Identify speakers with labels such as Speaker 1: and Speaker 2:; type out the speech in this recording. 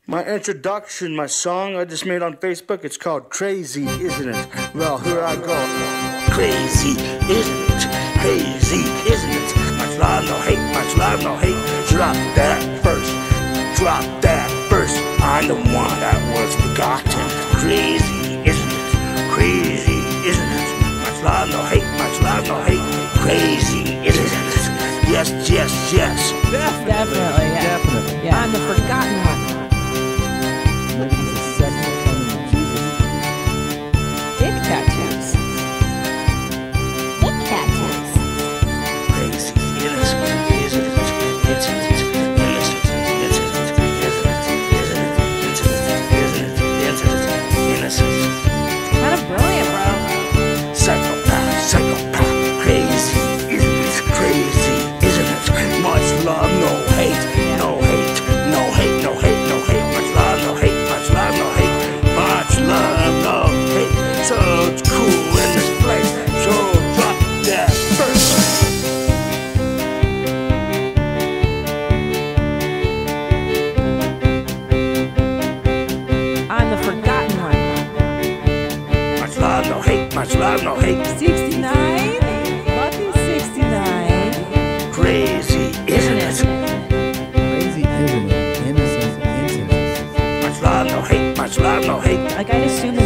Speaker 1: My introduction, my song I just made on Facebook, it's called Crazy, Isn't It? Well, here I go. Crazy, isn't it? Crazy, isn't it? Much love, no hate, much love, no hate. Drop that first, drop that first. I'm the one that was forgotten. Crazy, isn't it? Crazy, isn't it? Much love, no hate, much love, no hate. Crazy, isn't it? Yes, yes, yes.
Speaker 2: Definitely, yeah.
Speaker 3: Definitely.
Speaker 2: Yeah. I'm the forgotten one.
Speaker 3: Maybe he's the second coming of Jesus.
Speaker 2: Dick tattoos.
Speaker 4: Dick tattoos.
Speaker 1: Crazy, innocent, isn't it? Innocent, innocent, innocent, innocent.
Speaker 2: Kind of brilliant, bro.
Speaker 1: Psychopath, psychopath, crazy, isn't it? Crazy, isn't it? Much love, no hate, no hate, no hate, no hate, no hate. Much love, no hate, much love, no hate, much love, no hate. So it's cool in this place, so drop that first.
Speaker 2: I'm the forgotten one.
Speaker 1: Much love, no hate, much love, no hate.
Speaker 2: 69? Lucky 69.
Speaker 1: Crazy, isn't it?
Speaker 3: Crazy, isn't it? Innocent, innocent.
Speaker 1: Much love, no hate, much love, no hate.
Speaker 2: Like, I'd assume